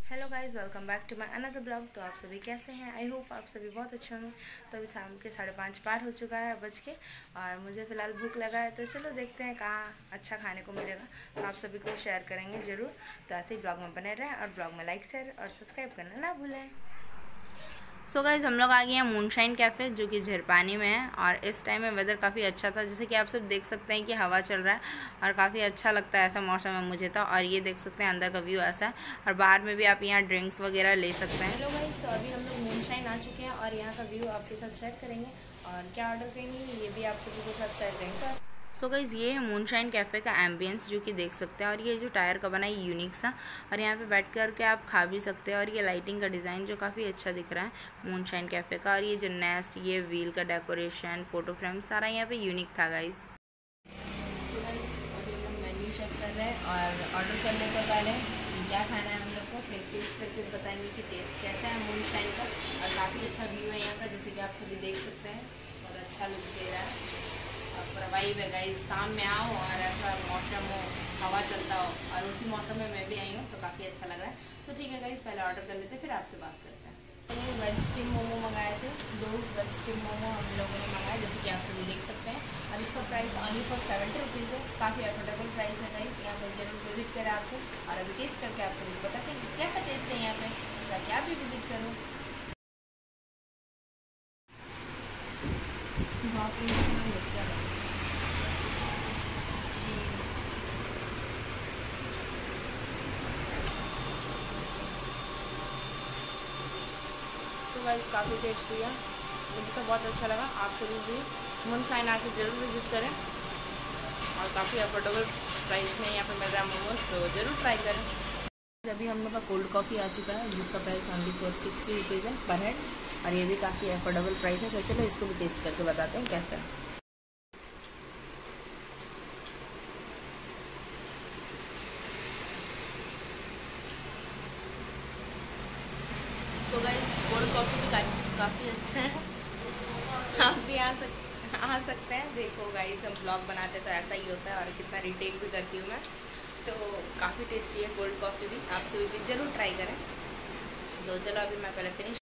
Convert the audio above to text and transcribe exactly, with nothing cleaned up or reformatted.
Hello guys, welcome back to my another vlog. तो आप सभी कैसे हैं? आई होप आप सभी बहुत अच्छे होंगे। तो अभी शाम के साढ़े पाँच पार हो चुका है बज के, और मुझे फ़िलहाल भूख लगा है, तो चलो देखते हैं कहाँ अच्छा खाने को मिलेगा। तो आप सभी को शेयर करेंगे ज़रूर। तो ऐसे ही ब्लॉग में बने रहें और ब्लॉग में लाइक शेयर और सब्सक्राइब करना ना भूलें। सो गाइज, हम लोग आ गए हैं मूनशाइन कैफ़े, जो कि झरपानी में है। और इस टाइम में वेदर काफ़ी अच्छा था, जैसे कि आप सब देख सकते हैं कि हवा चल रहा है और काफ़ी अच्छा लगता है ऐसा मौसम में मुझे तो। और ये देख सकते हैं अंदर का व्यू ऐसा है, और बाहर में भी आप यहाँ ड्रिंक्स वगैरह ले सकते हैं। हेलो गाइज, तो अभी हम लोग मूनशाइन आ चुके हैं और यहाँ का व्यू आपके साथ शेयर करेंगे और क्या ऑर्डर करेंगे ये भी आप सभी के साथ शेयर करेंगे। सो so गाइज़, ये है मूनशाइन कैफ़े का एम्बियंस, जो कि देख सकते हैं। और ये जो टायर का बना है यूनिक सा, और यहाँ पे बैठ कर के आप खा भी सकते हैं। और ये लाइटिंग का डिज़ाइन जो काफ़ी अच्छा दिख रहा है मूनशाइन कैफ़े का। और ये जो नेस्ट, ये व्हील का डेकोरेशन, फोटो फ्रेम, सारा यहाँ पे यूनिक था गाइज़। सो गाइज़, अभी हम लोग मेन्यू चेक कर रहे हैं और ऑर्डर कर लेते हैं पहले कि क्या खाना है हम लोग को, फिर टेस्ट करके बताएंगे कि टेस्ट कैसा है मूनशाइन का। और काफ़ी अच्छा व्यू है यहाँ का, जैसे कि आप सभी देख सकते हैं, और अच्छा लुक दे रहा है। और वाइब है गाइस, शाम में आओ और ऐसा मौसम हो, हवा चलता हो, और उसी मौसम में मैं भी आई हूँ, तो काफ़ी अच्छा लग रहा है। तो ठीक है गाइस, पहले ऑर्डर कर लेते हैं, फिर आपसे बात करते हैं। ये वेज स्टीम मोमो मंगाए थे, दो वेज स्टीम मोमो हम लोगों ने मंगाए, जैसे कि आप सभी देख सकते हैं। और इसका price only for seventy rupees है, काफ़ी अफोर्डेबल प्राइस है गाइस। यहाँ पर जरूर विजिट करें आपसे, और अभी टेस्ट करके आप सभी को बताते हैं कैसा टेस्ट है यहाँ पे, ताकि आप भी विजिट करो। तो गाइस, काफ़ी टेस्टी है, मुझे तो बहुत अच्छा लगा। आप सभी भी मूनशाइन आके जरूर विजिट करें, और काफ़ी अफोर्डेबल प्राइस में यहाँ पे मिल रहा है मोमोज, तो ज़रूर ट्राई करें। अभी हम लोग का कोल्ड कॉफ़ी आ चुका है, जिसका price only four sixty rupees है पर हेड, और ये भी काफ़ी अफोर्डेबल प्राइस है। तो चलो इसको भी टेस्ट करके बताते हैं कैसा है। तो गाइस, कोल्ड कॉफ़ी भी काफ़ी अच्छा है, आप भी आ सक आ सकते हैं। देखो गाइस, हम ब्लॉग बनाते तो ऐसा ही होता है, और कितना रिटेक भी करती हूँ मैं, तो काफ़ी टेस्टी है कोल्ड कॉफ़ी भी, आप सभी भी ज़रूर ट्राई करें। तो चलो अभी मैं पहले फिनिश